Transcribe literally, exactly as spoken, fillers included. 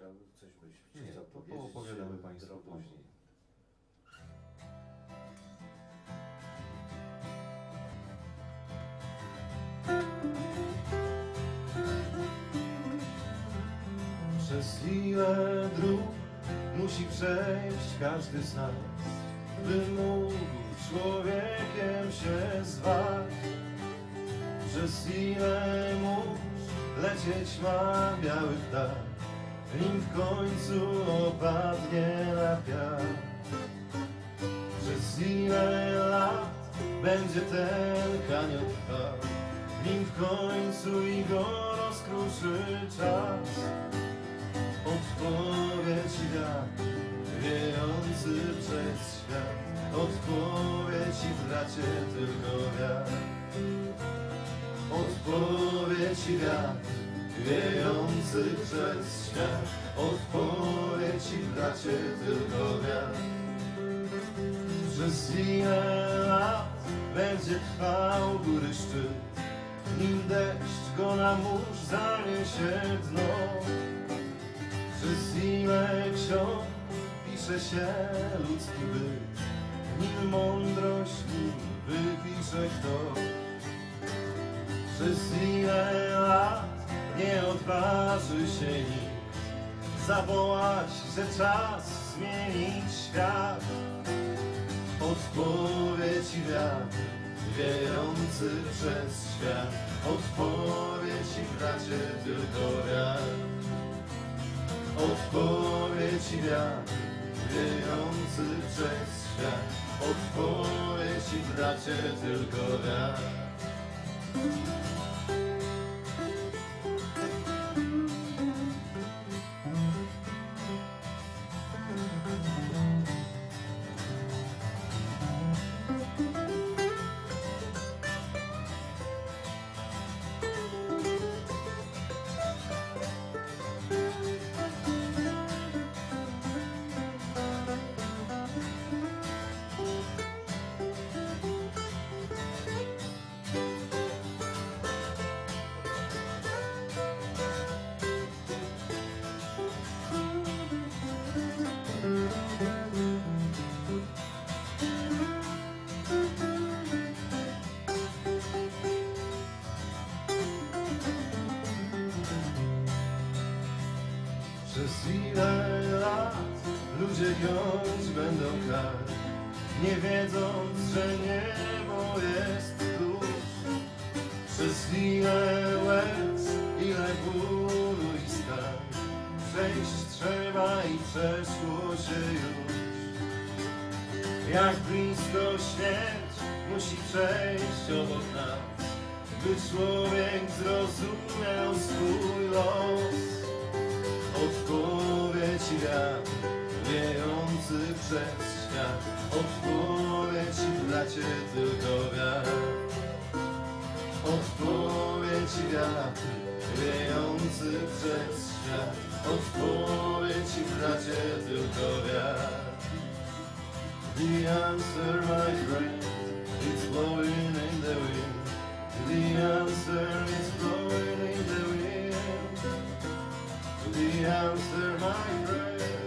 Chciałby coś byś Nie, chciał to powiedzieć. opowiadamy Państwu drobną. później. Przez ile dróg musi przejść każdy z nas, by mógł człowiekiem się zwać? Przez ile mórz lecieć ma biały ptak, nim w końcu opadnie na piach? Przez ile lat będzie ten kanion trwał, nim w końcu i go rozkruszy czas? Odpowiedź wiatr wiejący przez świat, odpowiedź i bracie tylko wiatr. Odpowiedź i wiatr wiejący przez świat, odpowiedź i bracie tylko wiatr. Przez ile lat będzie trwał góry szczyt, nim deszcz go na mórz zaniesie dno? Przez ile ksiąg pisze się ludzki byt, nim mądrość nim wypisze kto? Przez ile lat nie odważy się nikt zawołać, że czas zmienić świat? Odpowiedź i wiatr wiejący przez świat, odpowiedź i bracie tylko wiatr. Odpowiedź i wiatr wiejący przez świat, odpowiedź i bracie tylko wiatr. Przez ile lat ludzie giąć będą kraj, nie wiedząc, że niebo jest tuż? Przez ile łez, ile bólu i skarg przejść trzeba i przeszło się już. Jak blisko śmierć musi przejść obok nas, by człowiek zrozumiał swój los. Odpowiedź i wiatr wiejący przez świat, odpowiedź i bracie tylko wiatr. Odpowiedź i wiatr wiejący przez świat, odpowiedź i bracie tylko wiatr. The answer, my friend, it's blowing in the wind. The answer is blowing in the wind. The answer, my friend.